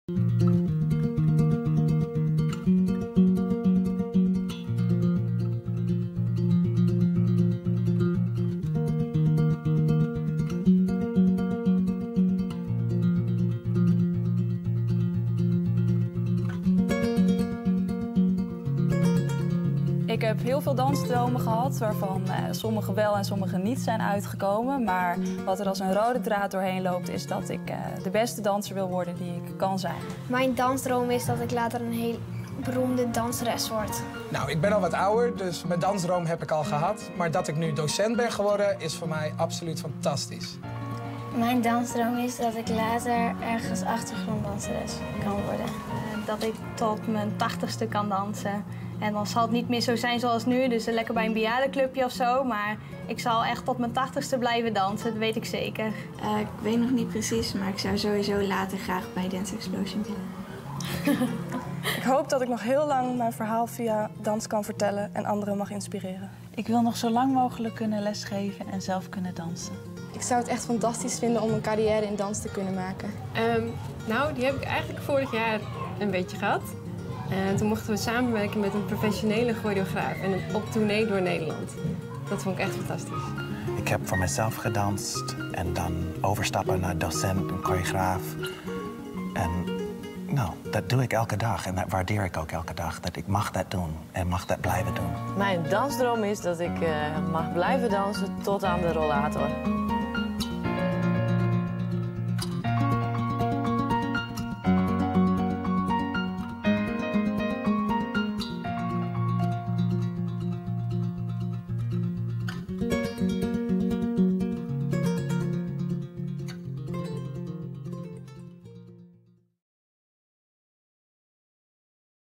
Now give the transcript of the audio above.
Ik heb heel veel dansdromen gehad, waarvan sommige wel en sommige niet zijn uitgekomen. Maar wat er als een rode draad doorheen loopt, is dat ik de beste danser wil worden die ik kan zijn. Mijn dansdroom is dat ik later een heel beroemde danseres word. Nou, ik ben al wat ouder, dus mijn dansdroom heb ik al gehad. Maar dat ik nu docent ben geworden, is voor mij absoluut fantastisch. Mijn dansdroom is dat ik later ergens achtergronddanseres kan worden. Dat ik tot mijn 80ste kan dansen. En dan zal het niet meer zo zijn zoals nu, dus lekker bij een bejaardenclubje of zo. Maar ik zal echt tot mijn 80ste blijven dansen, dat weet ik zeker. Ik weet nog niet precies, maar ik zou sowieso later graag bij Dance Explosion willen. Ik hoop dat ik nog heel lang mijn verhaal via dans kan vertellen en anderen mag inspireren. Ik wil nog zo lang mogelijk kunnen lesgeven en zelf kunnen dansen. Ik zou het echt fantastisch vinden om een carrière in dans te kunnen maken. Nou, die heb ik eigenlijk vorig jaar een beetje gehad. Toen mochten we samenwerken met een professionele choreograaf en op tournee door Nederland. Dat vond ik echt fantastisch. Ik heb voor mezelf gedanst en dan overstappen naar docent en choreograaf. En nou, dat doe ik elke dag en dat waardeer ik ook elke dag. Dat ik mag dat doen en mag dat blijven doen. Mijn dansdroom is dat ik mag blijven dansen tot aan de rollator.